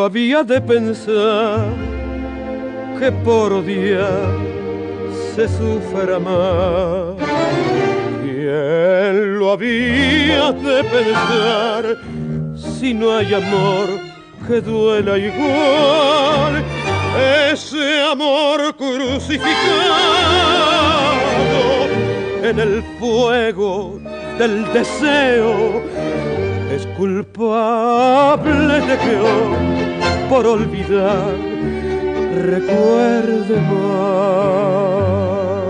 lo había de pensar que por odiar se sufra más? ¿Quién lo había de pensar? Si no hay amor que duela igual, ese amor crucificado en el fuego del deseo es culpable de que hoy, por olvidar, recuerde más.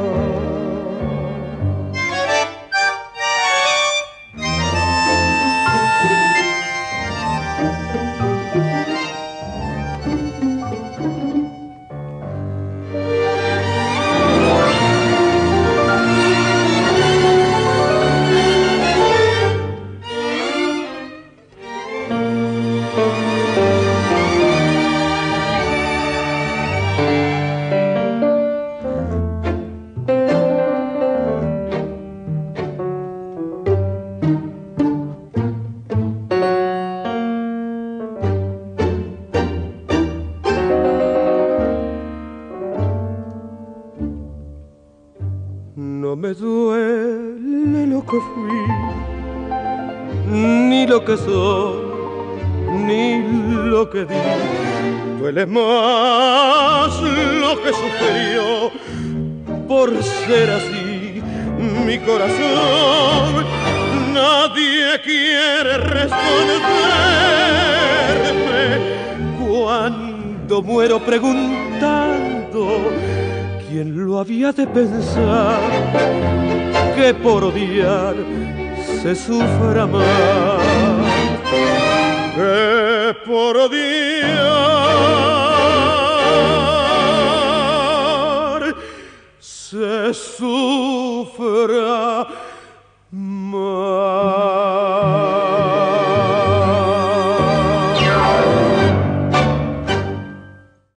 No me duele lo que fui, ni lo que soy, ni lo que di. Duele más lo que sufrió por ser así mi corazón. Nadie quiere responderme cuando muero preguntando ¿quién lo había de pensar? Que por odiar se sufra más. Que por odiar